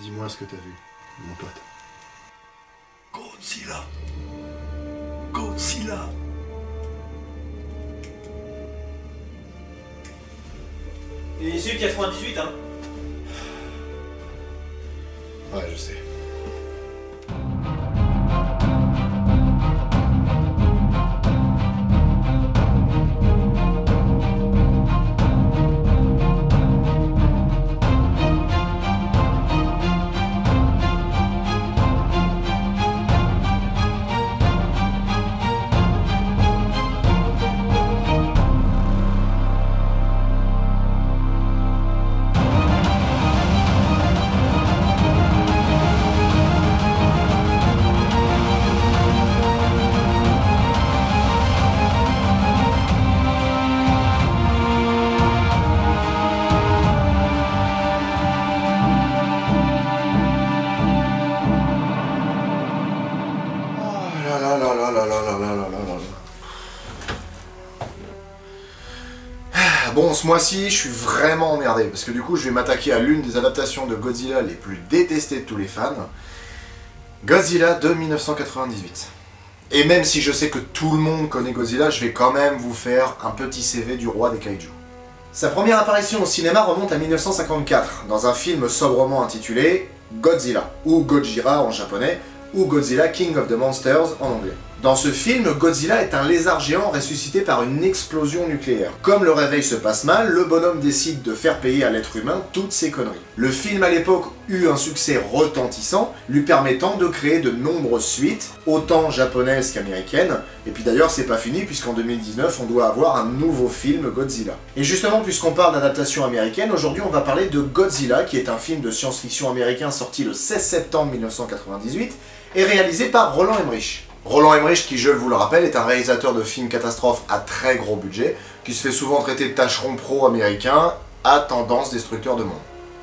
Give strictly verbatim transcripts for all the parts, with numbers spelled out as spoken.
Dis-moi ce que t'as vu, mon pote. Godzilla. Godzilla. Et celui de quatre-vingt-dix-huit, hein. Ouais, je sais. Bon, ce mois-ci, je suis vraiment emmerdé, parce que du coup, je vais m'attaquer à l'une des adaptations de Godzilla les plus détestées de tous les fans, Godzilla de mille neuf cent quatre-vingt-dix-huit. Et même si je sais que tout le monde connaît Godzilla, je vais quand même vous faire un petit C V du roi des kaiju. Sa première apparition au cinéma remonte à mille neuf cent cinquante-quatre, dans un film sobrement intitulé Godzilla, ou Gojira en japonais, ou Godzilla King of the Monsters en anglais. Dans ce film, Godzilla est un lézard géant ressuscité par une explosion nucléaire. Comme le réveil se passe mal, le bonhomme décide de faire payer à l'être humain toutes ses conneries. Le film à l'époque eut un succès retentissant, lui permettant de créer de nombreuses suites, autant japonaises qu'américaines, et puis d'ailleurs c'est pas fini puisqu'en deux mille dix-neuf on doit avoir un nouveau film Godzilla. Et justement puisqu'on parle d'adaptation américaine, aujourd'hui on va parler de Godzilla, qui est un film de science-fiction américain sorti le seize septembre mille neuf cent quatre-vingt-dix-huit, et réalisé par Roland Emmerich. Roland Emmerich, qui je vous le rappelle, est un réalisateur de films catastrophes à très gros budget, qui se fait souvent traiter de tâcheron pro américain à tendance destructeur de monde.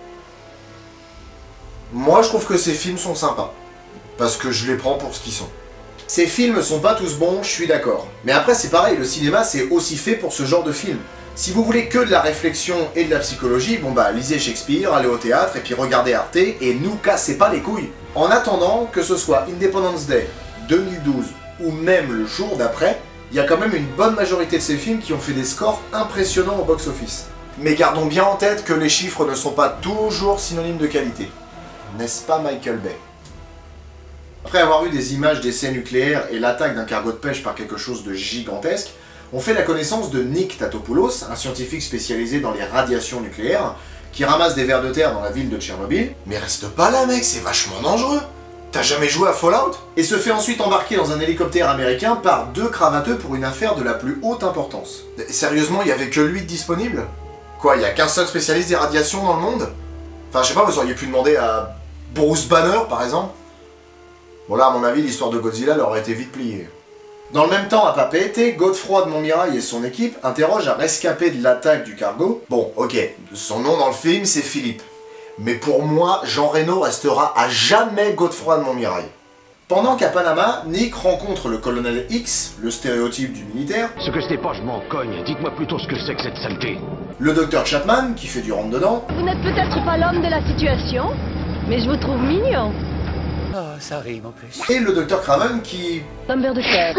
Moi je trouve que ces films sont sympas, parce que je les prends pour ce qu'ils sont. Ces films sont pas tous bons, je suis d'accord. Mais après c'est pareil, le cinéma c'est aussi fait pour ce genre de film. Si vous voulez que de la réflexion et de la psychologie, bon bah lisez Shakespeare, allez au théâtre et puis regardez Arte et nous cassez pas les couilles. En attendant, que ce soit Independence Day, deux mille douze ou même le jour d'après, il y a quand même une bonne majorité de ces films qui ont fait des scores impressionnants au box-office. Mais gardons bien en tête que les chiffres ne sont pas toujours synonymes de qualité. N'est-ce pas Michael Bay? Après avoir vu des images d'essais nucléaires et l'attaque d'un cargo de pêche par quelque chose de gigantesque, on fait la connaissance de Nick Tatopoulos, un scientifique spécialisé dans les radiations nucléaires, qui ramasse des vers de terre dans la ville de Tchernobyl. Mais reste pas là mec, c'est vachement dangereux! T'as jamais joué à Fallout? Et se fait ensuite embarquer dans un hélicoptère américain par deux cravateux pour une affaire de la plus haute importance. Sérieusement, il y avait que lui de disponible? Quoi, il y a qu'un seul spécialiste des radiations dans le monde? Enfin, je sais pas, vous auriez pu demander à Bruce Banner, par exemple? Bon là, à mon avis, l'histoire de Godzilla leur aurait été vite pliée. Dans le même temps, à Papeete, Godefroy de Montmirail et son équipe interrogent un rescapé de l'attaque du cargo. Bon, ok, son nom dans le film, c'est Philippe. Mais pour moi, Jean Reno restera à jamais Godefroy de Montmirail. Pendant qu'à Panama, Nick rencontre le colonel X, le stéréotype du militaire. Ce que c'est pas, je m'en cogne. Dites-moi plutôt ce que c'est que cette saleté. Le docteur Chapman, qui fait du rentre-dedans. Vous n'êtes peut-être pas l'homme de la situation, mais je vous trouve mignon. Oh, ça rime en plus. Et le docteur Craven, qui... Homme vert de terre.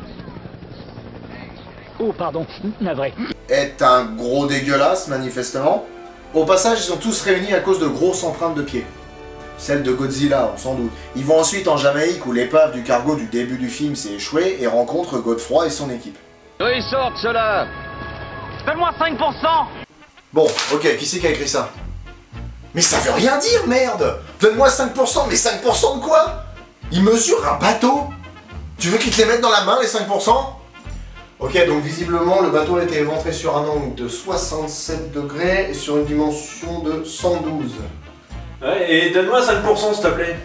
Oh, pardon, navré. est un gros dégueulasse, manifestement. Au passage, ils sont tous réunis à cause de grosses empreintes de pieds. Celle de Godzilla, on s'en doute. Ils vont ensuite en Jamaïque où l'épave du cargo du début du film s'est échouée et rencontrent Godefroy et son équipe. D'où ils sortent, ceux-là? Donne-moi cinq pour cent. Bon, ok, qui c'est qui a écrit ça? Mais ça veut rien dire, merde! Donne-moi cinq pour cent, mais cinq pour cent de quoi? Ils mesurent un bateau? Tu veux qu'ils te les mettent dans la main, les cinq pour cent? Ok, donc visiblement, le bateau a été éventré sur un angle de soixante-sept degrés et sur une dimension de cent douze. Ouais, et donne-moi cinq pour cent s'il te plaît.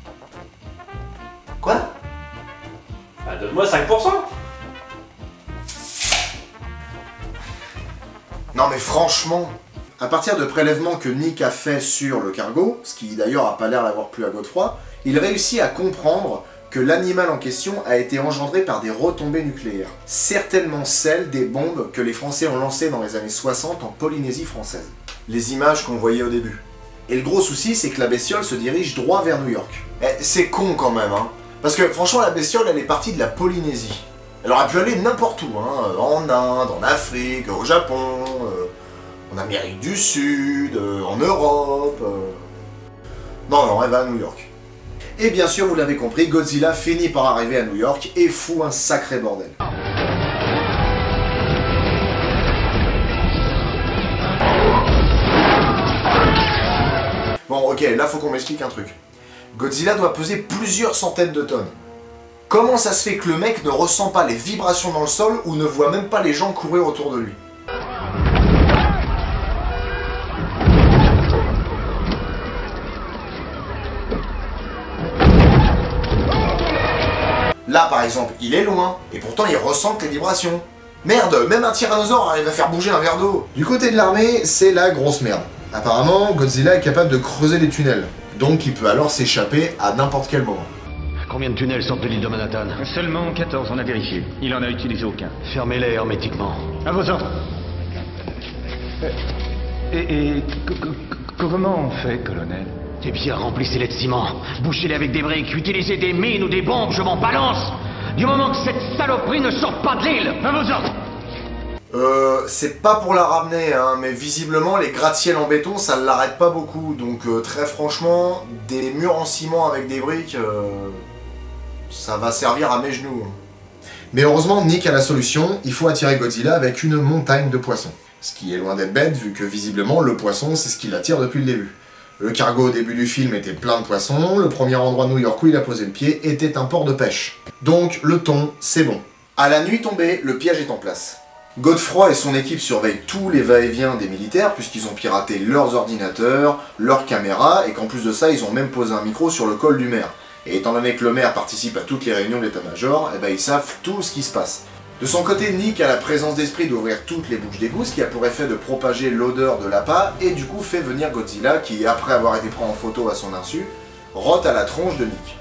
Quoi? Bah donne-moi cinq pour cent. Non mais franchement, à partir de prélèvements que Nick a fait sur le cargo, ce qui d'ailleurs a pas l'air d'avoir plu à Godefroy, il réussit à comprendre que l'animal en question a été engendré par des retombées nucléaires. Certainement celles des bombes que les Français ont lancées dans les années soixante en Polynésie française. Les images qu'on voyait au début. Et le gros souci, c'est que la bestiole se dirige droit vers New York. Eh, c'est con quand même, hein. Parce que franchement, la bestiole, elle est partie de la Polynésie. Elle aurait pu aller n'importe où, hein. En Inde, en Afrique, au Japon, euh, en Amérique du Sud, euh, en Europe... Euh... Non, non, elle va à New York. Et bien sûr, vous l'avez compris, Godzilla finit par arriver à New York et fout un sacré bordel. Bon, ok, là faut qu'on m'explique un truc. Godzilla doit peser plusieurs centaines de tonnes. Comment ça se fait que le mec ne ressent pas les vibrations dans le sol ou ne voit même pas les gens courir autour de lui? Là, par exemple, il est loin, et pourtant il ressent les vibrations. Merde, même un tyrannosaure arrive à faire bouger un verre d'eau. Du côté de l'armée, c'est la grosse merde. Apparemment, Godzilla est capable de creuser des tunnels, donc il peut alors s'échapper à n'importe quel moment. Combien de tunnels sortent de l'île de Manhattan? Seulement quatorze, on a vérifié. Il en a utilisé aucun. Fermez-les hermétiquement. À vos ordres. Et, et comment on fait, colonel? Eh bien, remplissez-les de ciment, bouchez-les avec des briques, utilisez des mines ou des bombes, je m'en balance. Du moment que cette saloperie ne sort pas de l'île. À vos ordres. Euh, c'est pas pour la ramener, hein, mais visiblement les gratte-ciel en béton ça ne l'arrête pas beaucoup, donc euh, très franchement, des murs en ciment avec des briques, euh, ça va servir à mes genoux. Mais heureusement, Nick a la solution, il faut attirer Godzilla avec une montagne de poissons. Ce qui est loin d'être bête, vu que visiblement le poisson c'est ce qui l'attire depuis le début. Le cargo au début du film était plein de poissons, le premier endroit de New York où il a posé le pied était un port de pêche. Donc le thon, c'est bon. À la nuit tombée, le piège est en place. Godefroy et son équipe surveillent tous les va-et-vient des militaires puisqu'ils ont piraté leurs ordinateurs, leurs caméras et qu'en plus de ça, ils ont même posé un micro sur le col du maire. Et étant donné que le maire participe à toutes les réunions d'état-major, eh ben ils savent tout ce qui se passe. De son côté, Nick a la présence d'esprit d'ouvrir toutes les bouches d'égout, ce qui a pour effet de propager l'odeur de l'appât et du coup fait venir Godzilla qui, après avoir été pris en photo à son insu, rote à la tronche de Nick.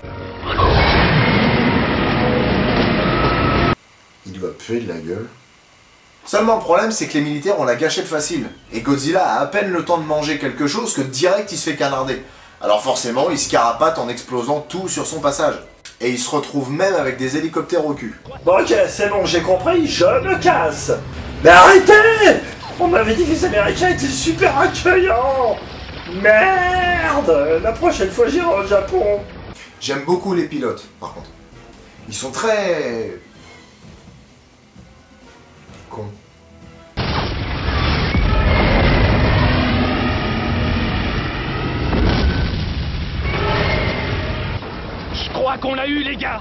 Il doit puer de la gueule. Seulement le problème c'est que les militaires ont la gâchette facile, et Godzilla a à peine le temps de manger quelque chose que direct il se fait canarder. Alors forcément il se carapate en explosant tout sur son passage. Et il se retrouve même avec des hélicoptères au cul. Bon ok, c'est bon, j'ai compris, je me casse. Mais arrêtez! On m'avait dit que les Américains étaient super accueillants. Merde! La prochaine fois j'irai au Japon. J'aime beaucoup les pilotes, par contre. Ils sont très... cons. Je crois qu'on l'a eu, les gars.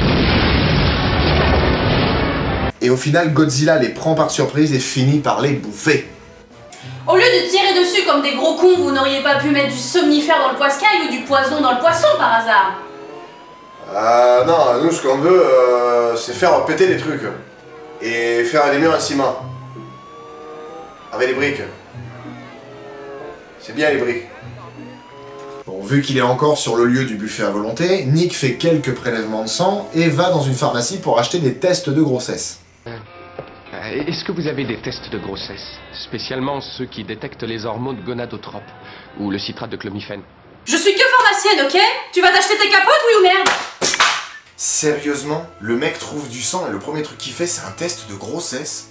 Et au final, Godzilla les prend par surprise et finit par les bouffer. Au lieu de tirer dessus comme des gros cons, vous n'auriez pas pu mettre du somnifère dans le poiscaille ou du poison dans le poisson par hasard? Euh, non, nous ce qu'on veut, euh, c'est faire péter des trucs. Et faire des murs en ciment. Avec des briques. C'est bien les briques. Bon, vu qu'il est encore sur le lieu du buffet à volonté, Nick fait quelques prélèvements de sang et va dans une pharmacie pour acheter des tests de grossesse. Est-ce que vous avez des tests de grossesse? Spécialement ceux qui détectent les hormones gonadotropes ou le citrate de clomifène. Je suis que pharmacienne, ok? Tu vas t'acheter tes capotes, oui ou merde? Sérieusement, le mec trouve du sang et le premier truc qu'il fait c'est un test de grossesse.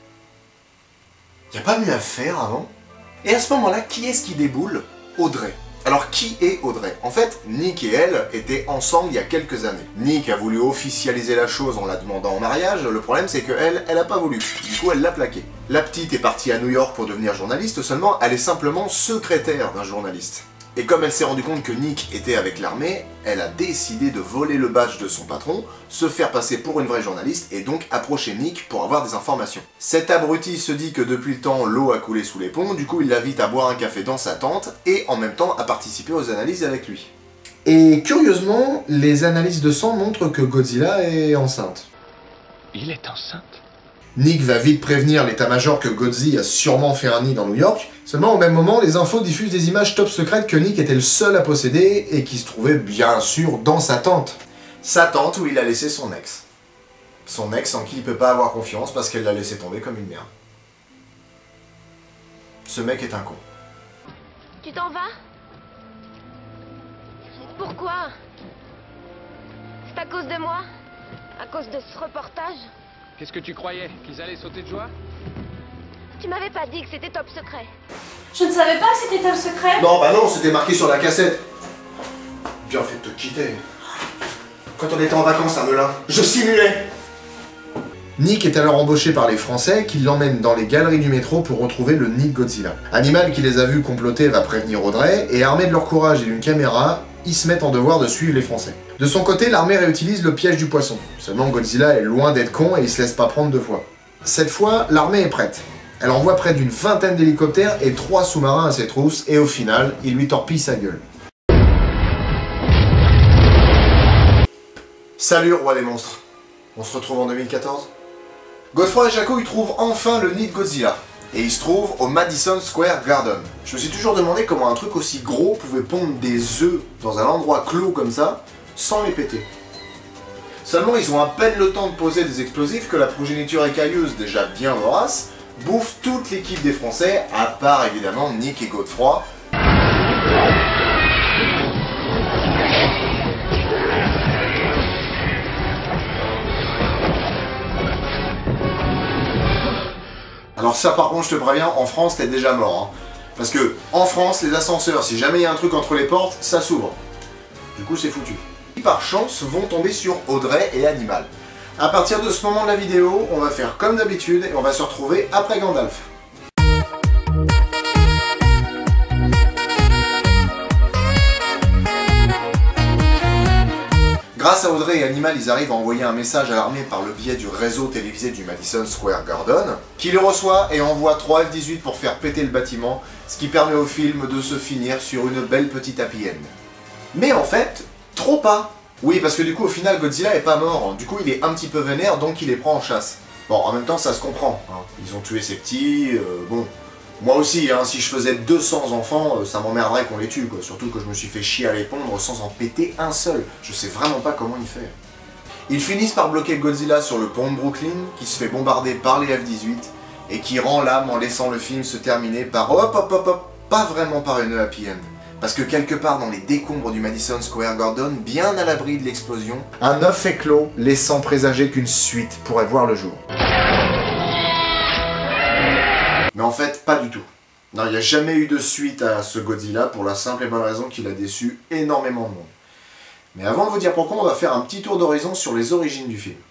Y a pas mieux à faire avant? Et à ce moment-là, qui est-ce qui déboule? Audrey. Alors qui est Audrey? En fait, Nick et elle étaient ensemble il y a quelques années. Nick a voulu officialiser la chose en la demandant en mariage, le problème c'est que elle, elle a pas voulu. Du coup elle l'a plaqué. La petite est partie à New York pour devenir journaliste, seulement elle est simplement secrétaire d'un journaliste. Et comme elle s'est rendue compte que Nick était avec l'armée, elle a décidé de voler le badge de son patron, se faire passer pour une vraie journaliste et donc approcher Nick pour avoir des informations. Cet abruti se dit que depuis le temps, l'eau a coulé sous les ponts, du coup il l'invite à boire un café dans sa tente et en même temps à participer aux analyses avec lui. Et curieusement, les analyses de sang montrent que Godzilla est enceinte. Il est enceinte? Nick va vite prévenir l'état-major que Godzilla a sûrement fait un nid dans New York, seulement au même moment, les infos diffusent des images top secrètes que Nick était le seul à posséder et qui se trouvaient bien sûr dans sa tente. Sa tente où il a laissé son ex. Son ex en qui il peut pas avoir confiance parce qu'elle l'a laissé tomber comme une merde. Ce mec est un con. Tu t'en vas? pourquoi? C'est à cause de moi? À cause de ce reportage? Qu'est-ce que tu croyais? Qu'ils allaient sauter de joie? Tu m'avais pas dit que c'était top secret. Je ne savais pas que c'était un secret. Non, bah non, c'était marqué sur la cassette. Bien fait de te quitter. Quand on était en vacances à Melun, je simulais. Nick est alors embauché par les Français qui l'emmènent dans les galeries du métro pour retrouver le nid de Godzilla. Animal qui les a vus comploter va prévenir Audrey et armé de leur courage et d'une caméra, ils se mettent en devoir de suivre les Français. De son côté, l'armée réutilise le piège du poisson. Seulement Godzilla est loin d'être con et il se laisse pas prendre deux fois. Cette fois, l'armée est prête. Elle envoie près d'une vingtaine d'hélicoptères et trois sous-marins à ses trousses et au final, il lui torpille sa gueule. Salut roi des monstres. On se retrouve en deux mille quatorze. Godefroy et Jaco y trouvent enfin le nid de Godzilla. Et il se trouve au Madison Square Garden. Je me suis toujours demandé comment un truc aussi gros pouvait pondre des œufs dans un endroit clos comme ça, sans les péter. Seulement ils ont à peine le temps de poser des explosifs que la progéniture écailleuse, déjà bien vorace, bouffe toute l'équipe des Français, à part évidemment Nick et Godefroy. Alors ça par contre je te préviens, en France t'es déjà mort. Hein. Parce que en France, les ascenseurs, si jamais il y a un truc entre les portes, ça s'ouvre. Du coup c'est foutu. Qui par chance vont tomber sur Audrey et Animal. A partir de ce moment de la vidéo, on va faire comme d'habitude et on va se retrouver après Gandalf. Grâce à Audrey et Animal, ils arrivent à envoyer un message à l'armée par le biais du réseau télévisé du Madison Square Garden, qui le reçoit et envoie trois F dix-huit pour faire péter le bâtiment, ce qui permet au film de se finir sur une belle petite happy end. Mais en fait, trop pas. Oui, parce que du coup, au final, Godzilla est pas mort, du coup il est un petit peu vénère, donc il les prend en chasse. Bon, en même temps, ça se comprend, hein. Ils ont tué ses petits, euh, bon... Moi aussi, hein, si je faisais deux cents enfants, ça m'emmerderait qu'on les tue, quoi. Surtout que je me suis fait chier à les pondre sans en péter un seul. Je sais vraiment pas comment il fait. Ils finissent par bloquer Godzilla sur le pont de Brooklyn, qui se fait bombarder par les F dix-huit, et qui rend l'âme en laissant le film se terminer par hop hop hop hop, pas vraiment par une happy end. Parce que quelque part dans les décombres du Madison Square Garden, bien à l'abri de l'explosion, un œuf éclot, laissant présager qu'une suite pourrait voir le jour. Mais en fait, pas du tout. Non, il n'y a jamais eu de suite à ce Godzilla pour la simple et bonne raison qu'il a déçu énormément de monde. Mais avant de vous dire pourquoi, on va faire un petit tour d'horizon sur les origines du film.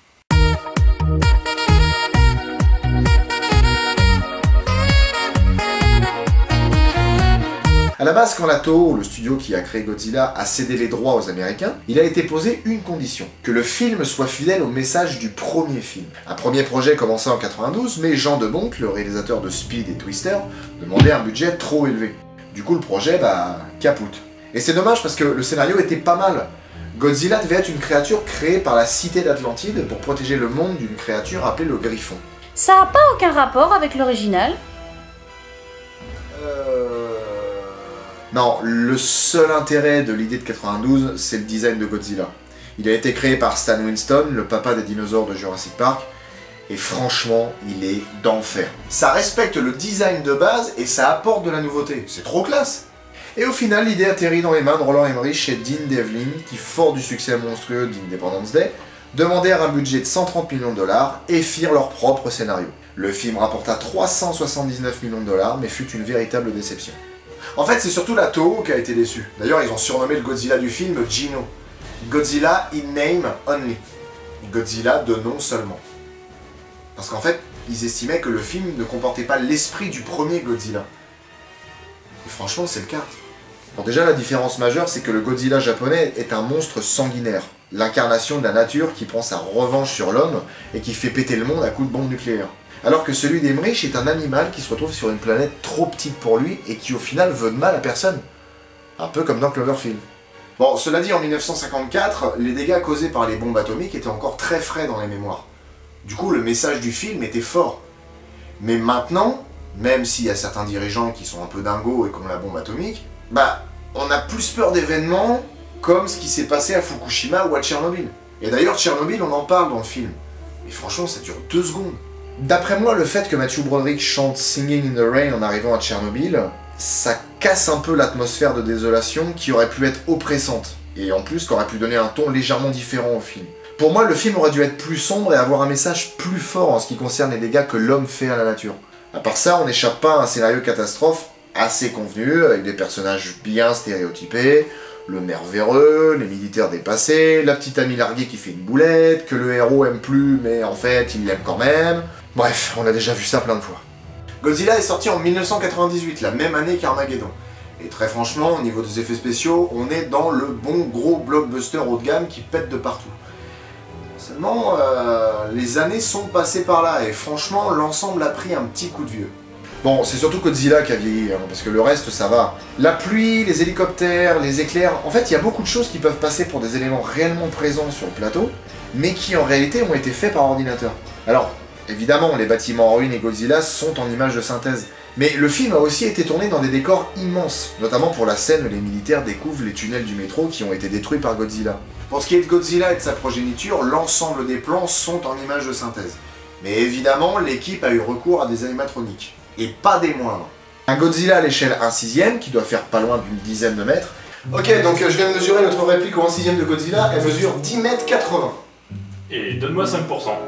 A la base, quand la Toho, le studio qui a créé Godzilla, a cédé les droits aux Américains, il a été posé une condition, que le film soit fidèle au message du premier film. Un premier projet commençait en quatre-vingt-douze, mais Jean de Bonck, le réalisateur de Speed et Twister, demandait un budget trop élevé. Du coup, le projet, bah, capoute. Et c'est dommage parce que le scénario était pas mal. Godzilla devait être une créature créée par la cité d'Atlantide pour protéger le monde d'une créature appelée le Griffon. Ça n'a pas aucun rapport avec l'original. Euh... Non, le seul intérêt de l'idée de quatre-vingt-douze, c'est le design de Godzilla. Il a été créé par Stan Winston, le papa des dinosaures de Jurassic Park, et franchement, il est d'enfer. Ça respecte le design de base et ça apporte de la nouveauté. C'est trop classe. Et au final, l'idée atterrit dans les mains de Roland Emmerich et Dean Devlin, qui, fort du succès monstrueux d'Independence Day, demandèrent un budget de cent trente millions de dollars et firent leur propre scénario. Le film rapporta trois cent soixante-dix-neuf millions de dollars, mais fut une véritable déception. En fait, c'est surtout la Toho qui a été déçue. D'ailleurs, ils ont surnommé le Godzilla du film Gino. Godzilla in name only. Godzilla de nom seulement. Parce qu'en fait, ils estimaient que le film ne comportait pas l'esprit du premier Godzilla. Et franchement, c'est le cas. Bon, déjà, la différence majeure, c'est que le Godzilla japonais est un monstre sanguinaire. L'incarnation de la nature qui prend sa revanche sur l'homme et qui fait péter le monde à coups de bombes nucléaires. Alors que celui d'Emmerich est un animal qui se retrouve sur une planète trop petite pour lui et qui au final veut de mal à personne. Un peu comme dans Cloverfield. Bon, cela dit, en mille neuf cent cinquante-quatre, les dégâts causés par les bombes atomiques étaient encore très frais dans les mémoires. Du coup, le message du film était fort. Mais maintenant, même s'il y a certains dirigeants qui sont un peu dingos et comme la bombe atomique, bah, on a plus peur d'événements comme ce qui s'est passé à Fukushima ou à Tchernobyl. Et d'ailleurs, Tchernobyl, on en parle dans le film. Et franchement, ça dure deux secondes. D'après moi, le fait que Matthew Broderick chante Singing in the Rain en arrivant à Tchernobyl, ça casse un peu l'atmosphère de désolation qui aurait pu être oppressante. et en plus qu'aurait pu donner un ton légèrement différent au film. Pour moi, le film aurait dû être plus sombre et avoir un message plus fort en ce qui concerne les dégâts que l'homme fait à la nature. À part ça, on n'échappe pas à un scénario catastrophe assez convenu, avec des personnages bien stéréotypés, le maire véreux, les militaires dépassés, la petite amie larguée qui fait une boulette, que le héros aime plus mais en fait il l'aime quand même... Bref, on a déjà vu ça plein de fois. Godzilla est sorti en mille neuf cent quatre-vingt-dix-huit, la même année qu'Armageddon. Et très franchement, au niveau des effets spéciaux, on est dans le bon gros blockbuster haut de gamme qui pète de partout. Seulement, euh, les années sont passées par là, et franchement, l'ensemble a pris un petit coup de vieux. Bon, c'est surtout Godzilla qui a vieilli, hein, parce que le reste, ça va. La pluie, les hélicoptères, les éclairs... En fait, il y a beaucoup de choses qui peuvent passer pour des éléments réellement présents sur le plateau, mais qui en réalité ont été faits par ordinateur. Alors, évidemment, les bâtiments en ruine et Godzilla sont en images de synthèse, mais le film a aussi été tourné dans des décors immenses, notamment pour la scène où les militaires découvrent les tunnels du métro qui ont été détruits par Godzilla. Pour ce qui est de Godzilla et de sa progéniture, l'ensemble des plans sont en images de synthèse. Mais évidemment, l'équipe a eu recours à des animatroniques. Et pas des moindres. Un Godzilla à l'échelle un sixième, qui doit faire pas loin d'une dizaine de mètres. Ok, donc euh, je viens de mesurer notre réplique au un sixième de Godzilla, elle mesure dix mètres quatre-vingts. Et donne-moi cinq pour cent.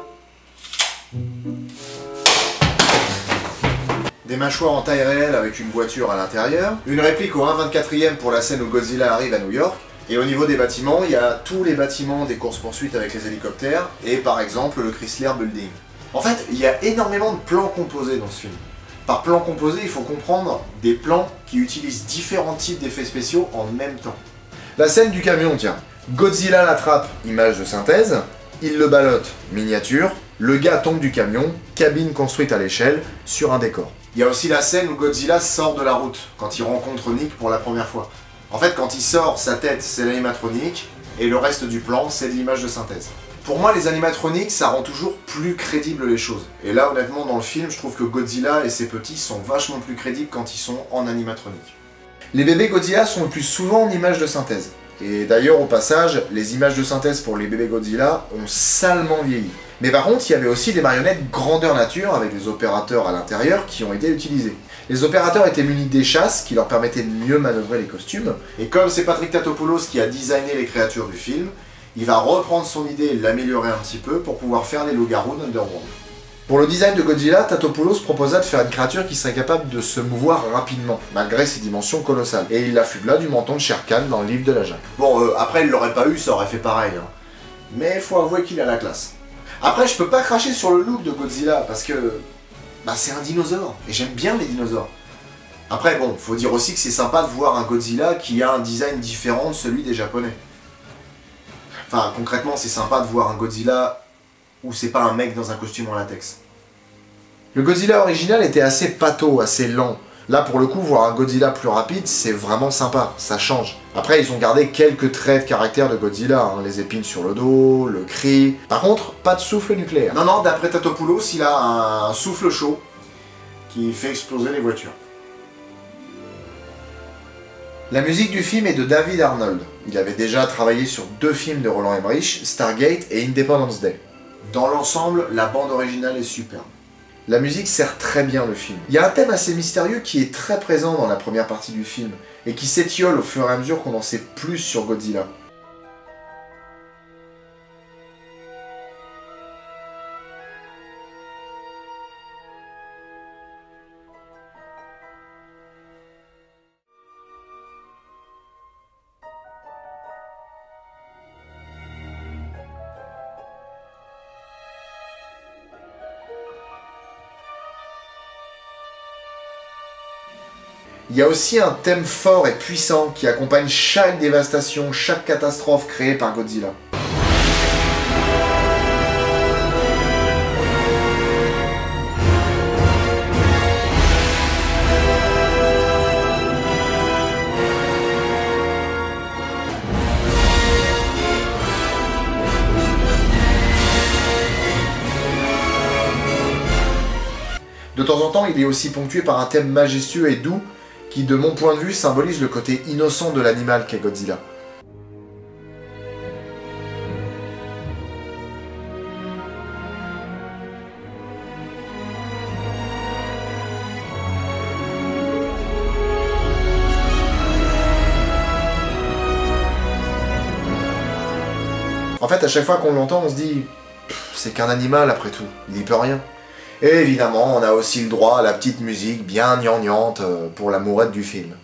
Des mâchoires en taille réelle avec une voiture à l'intérieur. Une réplique au un vingt-quatrième pour la scène où Godzilla arrive à New York. Et au niveau des bâtiments, il y a tous les bâtiments des courses-poursuites avec les hélicoptères, et par exemple le Chrysler Building. En fait, il y a énormément de plans composés dans ce film. Par plan composé, il faut comprendre des plans qui utilisent différents types d'effets spéciaux en même temps. La scène du camion, tiens. Godzilla l'attrape, image de synthèse. Il le ballotte, miniature. Le gars tombe du camion, cabine construite à l'échelle, sur un décor. Il y a aussi la scène où Godzilla sort de la route, quand il rencontre Nick pour la première fois. En fait, quand il sort, sa tête, c'est l'animatronique, et le reste du plan, c'est de l'image de synthèse. Pour moi, les animatroniques, ça rend toujours plus crédibles les choses. Et là, honnêtement, dans le film, je trouve que Godzilla et ses petits sont vachement plus crédibles quand ils sont en animatronique. Les bébés Godzilla sont le plus souvent en images de synthèse. Et d'ailleurs, au passage, les images de synthèse pour les bébés Godzilla ont salement vieilli. Mais par contre, il y avait aussi des marionnettes grandeur nature avec des opérateurs à l'intérieur qui ont été utilisés. Les opérateurs étaient munis d'échasses qui leur permettaient de mieux manœuvrer les costumes. Et comme c'est Patrick Tatopoulos qui a designé les créatures du film, il va reprendre son idée et l'améliorer un petit peu pour pouvoir faire les loups-garous d'Underworld. Pour le design de Godzilla, Tatopoulos proposa de faire une créature qui serait capable de se mouvoir rapidement, malgré ses dimensions colossales. Et il l'affubla du menton de Shere Khan dans le livre de la jungle. Bon, euh, après il l'aurait pas eu, ça aurait fait pareil. Hein. Mais faut avouer qu'il a la classe. Après, je peux pas cracher sur le look de Godzilla, parce que... Bah c'est un dinosaure, et j'aime bien les dinosaures. Après, bon, faut dire aussi que c'est sympa de voir un Godzilla qui a un design différent de celui des Japonais. Enfin, concrètement, c'est sympa de voir un Godzilla où c'est pas un mec dans un costume en latex. Le Godzilla original était assez pâteau, assez lent. Là, pour le coup, voir un Godzilla plus rapide, c'est vraiment sympa, ça change. Après, ils ont gardé quelques traits de caractère de Godzilla, hein, les épines sur le dos, le cri... Par contre, pas de souffle nucléaire. Non, non, d'après Tatopoulos, il a un souffle chaud qui fait exploser les voitures. La musique du film est de David Arnold. Il avait déjà travaillé sur deux films de Roland Emmerich, Stargate et Independence Day. Dans l'ensemble, la bande originale est superbe. La musique sert très bien le film. Il y a un thème assez mystérieux qui est très présent dans la première partie du film, et qui s'étiole au fur et à mesure qu'on en sait plus sur Godzilla. Il y a aussi un thème fort et puissant qui accompagne chaque dévastation, chaque catastrophe créée par Godzilla. De temps en temps, il est aussi ponctué par un thème majestueux et doux qui, de mon point de vue, symbolise le côté innocent de l'animal qu'est Godzilla. fait, à chaque fois qu'on l'entend, on se dit « c'est qu'un animal après tout, il n'y peut rien ». Et évidemment, on a aussi le droit à la petite musique bien gnangnante pour la mourette du film.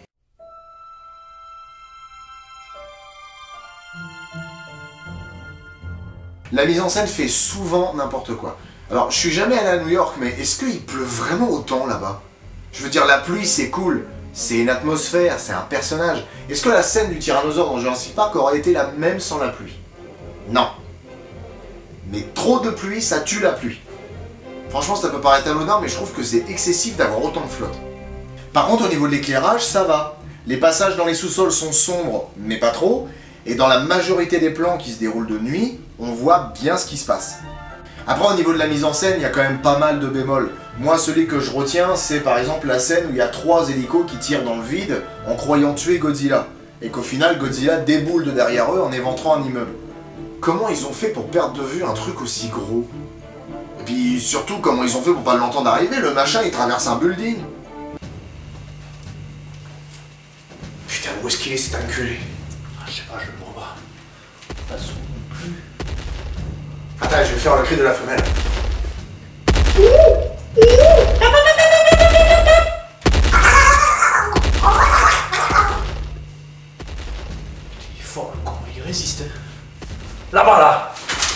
La mise en scène fait souvent n'importe quoi. Alors, je suis jamais allé à New York, mais est-ce qu'il pleut vraiment autant là-bas? Je veux dire, la pluie, c'est cool, c'est une atmosphère, c'est un personnage. Est-ce que la scène du tyrannosaure dans Jurassic Park aurait été la même sans la pluie? Non. Mais trop de pluie, ça tue la pluie. Franchement, ça peut paraître anodin, mais je trouve que c'est excessif d'avoir autant de flotte. Par contre, au niveau de l'éclairage, ça va. Les passages dans les sous-sols sont sombres, mais pas trop. Et dans la majorité des plans qui se déroulent de nuit, on voit bien ce qui se passe. Après, au niveau de la mise en scène, il y a quand même pas mal de bémols. Moi, celui que je retiens, c'est par exemple la scène où il y a trois hélicos qui tirent dans le vide en croyant tuer Godzilla. Et qu'au final, Godzilla déboule de derrière eux en éventrant un immeuble. Comment ils ont fait pour perdre de vue un truc aussi gros? Et puis surtout, comment ils ont fait pour pas l'entendre arriver? Le machin, il traverse un building. Putain, où est-ce qu'il est cet enculé? Je sais pas, je le vois pas. De toute façon, non plus. Attends, je vais faire le cri de la femelle. Il est fort le con, il résiste. Là-bas, là.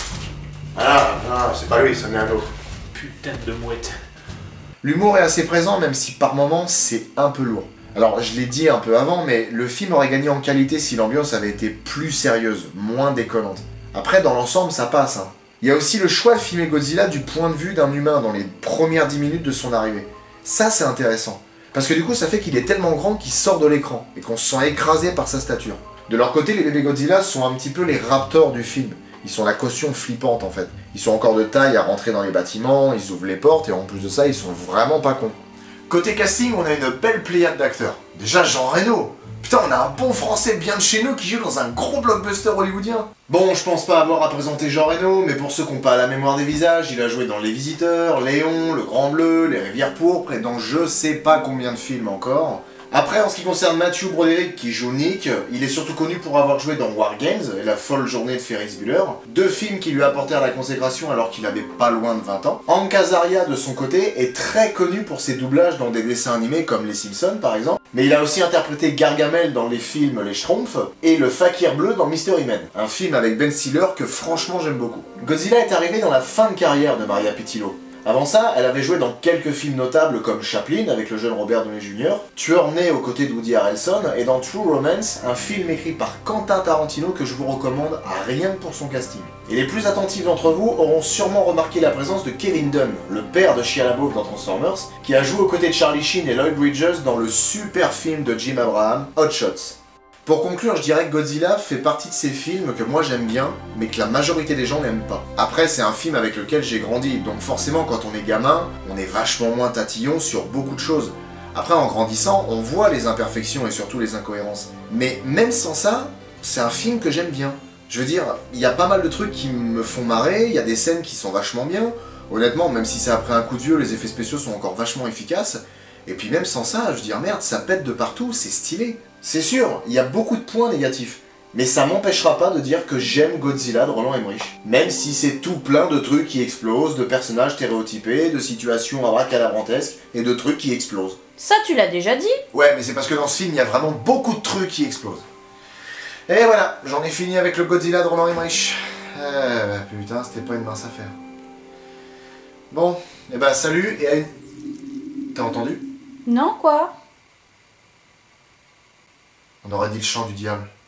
Ah, non, c'est pas lui, ça vient un autre. Putain de mouette. L'humour est assez présent, même si par moments c'est un peu lourd. Alors, je l'ai dit un peu avant, mais le film aurait gagné en qualité si l'ambiance avait été plus sérieuse, moins déconnante. Après, dans l'ensemble, ça passe, hein. Il y a aussi le choix de filmer Godzilla du point de vue d'un humain dans les premières dix minutes de son arrivée. Ça, c'est intéressant. Parce que du coup, ça fait qu'il est tellement grand qu'il sort de l'écran, et qu'on se sent écrasé par sa stature. De leur côté, les bébés Godzilla sont un petit peu les raptors du film. Ils sont la caution flippante, en fait. Ils sont encore de taille à rentrer dans les bâtiments, ils ouvrent les portes, et en plus de ça, ils sont vraiment pas cons. Côté casting, on a une belle pléiade d'acteurs. Déjà, Jean Reno. Putain, on a un bon français bien de chez nous qui joue dans un gros blockbuster hollywoodien. Bon, je pense pas avoir à présenter Jean Reno, mais pour ceux qui n'ont pas la mémoire des visages, il a joué dans Les Visiteurs, Léon, Le Grand Bleu, Les Rivières Pourpres, et dans je sais pas combien de films encore. Après, en ce qui concerne Matthew Broderick qui joue Nick, il est surtout connu pour avoir joué dans War Games et La folle journée de Ferris Bueller, deux films qui lui apportèrent la consécration alors qu'il avait pas loin de vingt ans. Hank Azaria, de son côté, est très connu pour ses doublages dans des dessins animés comme Les Simpsons par exemple, mais il a aussi interprété Gargamel dans les films Les Schtroumpfs et le Fakir bleu dans Mystery Men, un film avec Ben Stiller que franchement j'aime beaucoup. Godzilla est arrivé dans la fin de carrière de Maria Pitillo. Avant ça, elle avait joué dans quelques films notables comme Chaplin avec le jeune Robert Downey junior, Tueur né aux côtés de Woody Harrelson, et dans True Romance, un film écrit par Quentin Tarantino que je vous recommande à rien que pour son casting. Et les plus attentifs d'entre vous auront sûrement remarqué la présence de Kevin Dunn, le père de Shia LaBeouf dans Transformers, qui a joué aux côtés de Charlie Sheen et Lloyd Bridges dans le super film de Jim Abraham, Hot Shots. Pour conclure, je dirais que Godzilla fait partie de ces films que moi j'aime bien, mais que la majorité des gens n'aiment pas. Après, c'est un film avec lequel j'ai grandi, donc forcément quand on est gamin, on est vachement moins tatillon sur beaucoup de choses. Après, en grandissant, on voit les imperfections et surtout les incohérences. Mais même sans ça, c'est un film que j'aime bien. Je veux dire, il y a pas mal de trucs qui me font marrer, il y a des scènes qui sont vachement bien. Honnêtement, même si c'est après un coup de vieux, les effets spéciaux sont encore vachement efficaces. Et puis même sans ça, je veux dire, merde, ça pète de partout, c'est stylé. C'est sûr, il y a beaucoup de points négatifs, mais ça m'empêchera pas de dire que j'aime Godzilla de Roland Emmerich. Même si c'est tout plein de trucs qui explosent, de personnages stéréotypés, de situations abracadabrantesques, et de trucs qui explosent. Ça, tu l'as déjà dit. Ouais, mais c'est parce que dans ce film, il y a vraiment beaucoup de trucs qui explosent. Et voilà, j'en ai fini avec le Godzilla de Roland Emmerich. Euh, bah, putain, c'était pas une mince affaire. Bon, et bah salut, et à une... T'as entendu? Non, quoi? On aurait dit le chant du diable.